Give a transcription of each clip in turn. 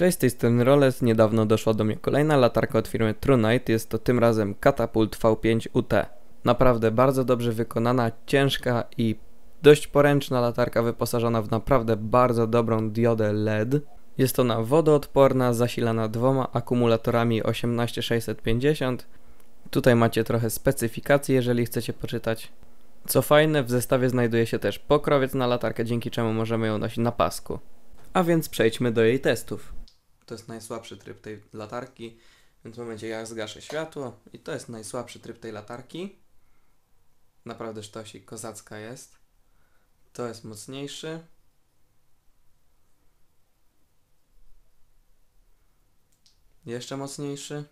Cześć, z tej strony Roles. Niedawno doszła do mnie kolejna latarka od firmy TrueNight. Jest to tym razem Catapult V5 UT. Naprawdę bardzo dobrze wykonana, ciężka i dość poręczna latarka wyposażona w naprawdę bardzo dobrą diodę LED. Jest ona wodoodporna, zasilana dwoma akumulatorami 18650. Tutaj macie trochę specyfikacji, jeżeli chcecie poczytać. Co fajne, w zestawie znajduje się też pokrowiec na latarkę, dzięki czemu możemy ją nosić na pasku. A więc przejdźmy do jej testów. To jest najsłabszy tryb tej latarki, więc w momencie jak zgaszę światło i to jest najsłabszy tryb tej latarki. Naprawdę sztosik, kozacka jest. To jest mocniejszy. Jeszcze mocniejszy.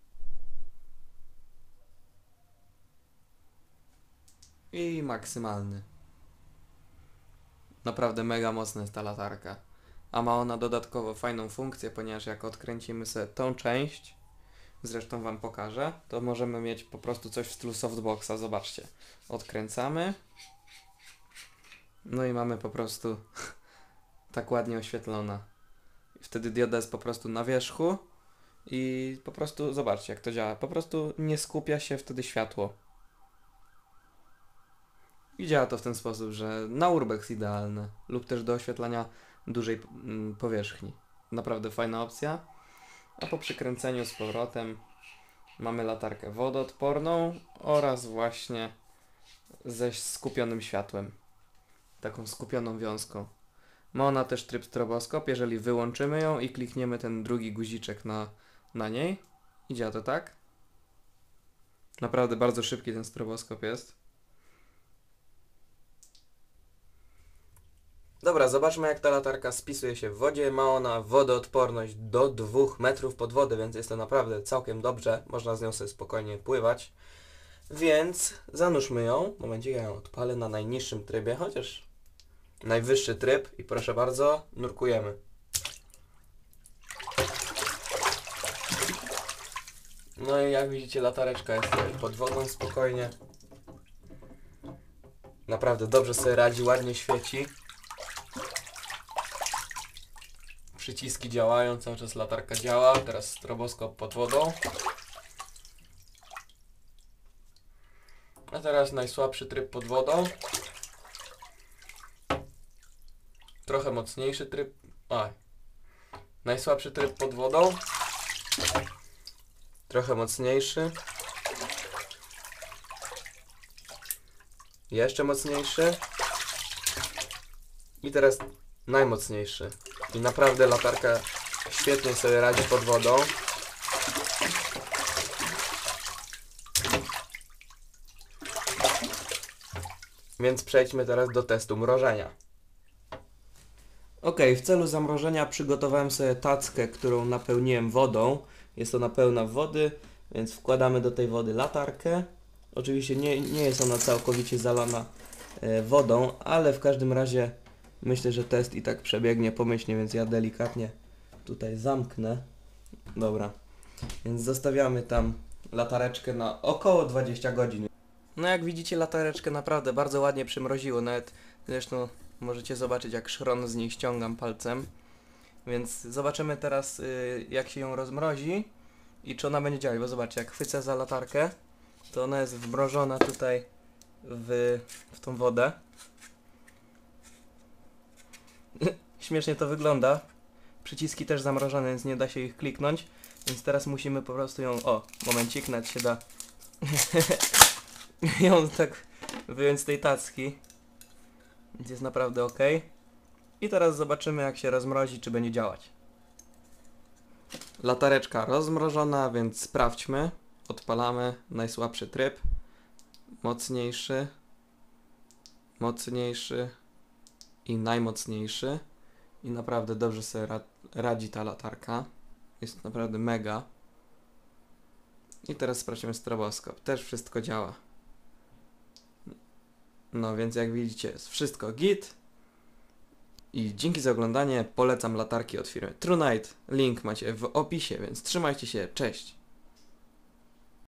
I maksymalny. Naprawdę mega mocna jest ta latarka. A ma ona dodatkowo fajną funkcję, ponieważ jak odkręcimy sobie tą część, zresztą wam pokażę, to możemy mieć po prostu coś w stylu softboxa, zobaczcie. Odkręcamy. No i mamy po prostu tak ładnie oświetlona. Wtedy dioda jest po prostu na wierzchu i po prostu zobaczcie jak to działa. Po prostu nie skupia się wtedy światło. I działa to w ten sposób, że na urbex idealne lub też do oświetlania dużej powierzchni. Naprawdę fajna opcja. A po przykręceniu z powrotem mamy latarkę wodoodporną oraz właśnie ze skupionym światłem. Taką skupioną wiązką. Ma ona też tryb stroboskop, jeżeli wyłączymy ją i klikniemy ten drugi guziczek na niej. I działa to tak. Naprawdę bardzo szybki ten stroboskop jest. Dobra, zobaczmy jak ta latarka spisuje się w wodzie. Ma ona wodoodporność do 2 metrów pod wodę, więc jest to naprawdę całkiem dobrze. Można z nią sobie spokojnie pływać. Więc zanurzmy ją. W momencie ja ją odpalę na najniższym trybie, chociaż najwyższy tryb. I proszę bardzo, nurkujemy. No i jak widzicie latareczka jest pod wodą spokojnie. Naprawdę dobrze sobie radzi, ładnie świeci. Przyciski działają, cały czas latarka działa. Teraz stroboskop pod wodą. A teraz najsłabszy tryb pod wodą. Trochę mocniejszy tryb. Najsłabszy tryb pod wodą. Trochę mocniejszy. Jeszcze mocniejszy. I teraz najmocniejszy. I naprawdę latarka świetnie sobie radzi pod wodą. Więc przejdźmy teraz do testu mrożenia. Ok, w celu zamrożenia przygotowałem sobie tackę, którą napełniłem wodą. Jest ona pełna wody, więc wkładamy do tej wody latarkę. Oczywiście nie jest ona całkowicie zalana wodą, ale w każdym razie myślę, że test i tak przebiegnie pomyślnie, więc ja delikatnie tutaj zamknę. Dobra, więc zostawiamy tam latareczkę na około 20 godzin. No jak widzicie, latareczkę naprawdę bardzo ładnie przymroziło, nawet zresztą możecie zobaczyć jak szron z niej ściągam palcem. Więc zobaczymy teraz jak się ją rozmrozi i czy ona będzie działać, bo zobaczcie, jak chwycę za latarkę, to ona jest wmrożona tutaj w tą wodę. Śmiesznie to wygląda. Przyciski też zamrożone, więc nie da się ich kliknąć. Więc teraz musimy po prostu ją... momencik, nawet się da ją tak wyjąć z tej tacki. Więc jest naprawdę ok. I teraz zobaczymy jak się rozmrozi, czy będzie działać. Latareczka rozmrożona, więc sprawdźmy. Odpalamy najsłabszy tryb. Mocniejszy. Mocniejszy. I najmocniejszy. I naprawdę dobrze sobie radzi ta latarka. Jest naprawdę mega. I teraz sprawdźmy stroboskop. Też wszystko działa. No więc jak widzicie jest wszystko git. I dzięki za oglądanie. Polecam latarki od firmy TrueNight. Link macie w opisie, więc trzymajcie się. Cześć!